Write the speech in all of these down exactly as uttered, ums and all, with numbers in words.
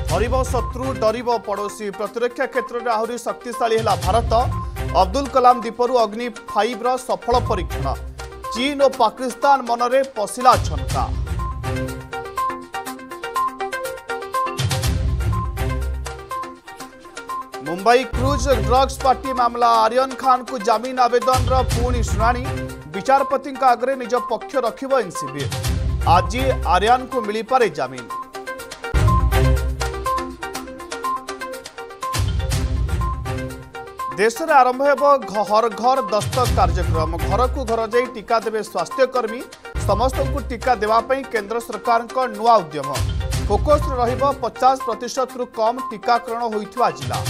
हरिब शत्रु डरिब पड़ोशी प्रतिरक्षा क्षेत्र में आहरी शक्तिशाली है भारत। अब्दुल कलाम दीपरू अग्नि फाइव र सफल परीक्षण। चीन और पाकिस्तान मनरे पशिला छनका। मुंबई क्रूज ड्रग्स पार्टी मामला आर्यन खान को जमीन आवेदन पुणी शुणाणी। विचारपति आगे निज पक्ष रखिब एनसीबी। आज आर्यन को मिल पारे जमीन। देश में आरंभ हो हर घर दस्तक कार्यक्रम। घर को घर जाई टीका देवे स्वास्थ्यकर्मी। समस्त को टीका देवाई केंद्र सरकार का नुआ उद्यम। फोकस रहिबो पचास प्रतिशत रु कम टीकाकरण होइथिबा जिला।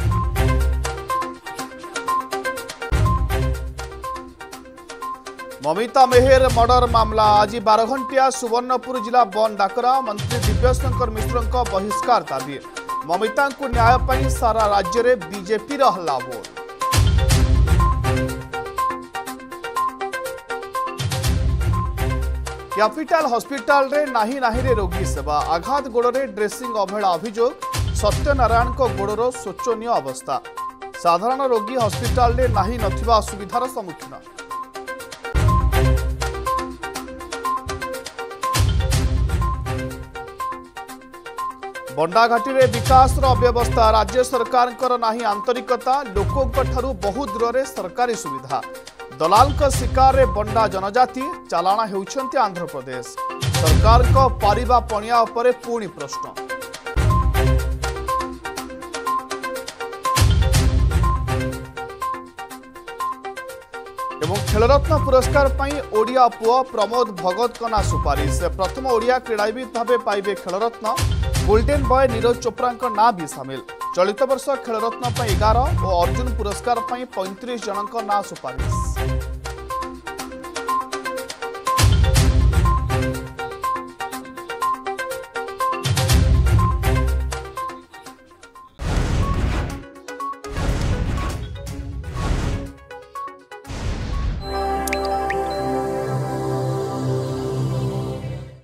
ममिता मेहर मर्डर मामला। आज बारह घंटिया सुवर्णपुर जिला बंद डाकरा। मंत्री दिव्यशंकर मिश्र बहिष्कार दाबी। ममिता को न्याय पाई सारा राज्य में बीजेपी हल्ला बोल। कैपिटल हॉस्पिटल रे नाही नाही रे रोगी सेवा। आघात गोड़े ड्रेसिंग अवहेला अभियोग। सत्यनारायण को गोड़र शोचनीय अवस्था। साधारण रोगी हॉस्पिटल रे नाही नथिबा असुविधार सम्मुखीन। बंडाघाटी रे विकास अव्यवस्था। राज्य सरकार नाही आंतरिकता। लोकों ठारू बहु दूर रे सरकारी सुविधा। दलाल का शिकार रे बंडा जनजाति। चालाणा हेउछन्ति आंध्र प्रदेश। सरकार को पारिबा पणिया उपरे पुणी प्रश्न। एवं खेलरत्न पुरस्कार पई ओडिया पुआ प्रमोद भगत कना सुपारिश। प्रथम ओडिया क्रीड़ाविद भावे पाइबे खेलरत्न। गोल्डन बॉय नीरज चोप्रा ना भी सामिल। चलित वर्ष खेलरत्न एगार और अर्जुन पुरस्कार पैंतीस जनों ना सुपारिश।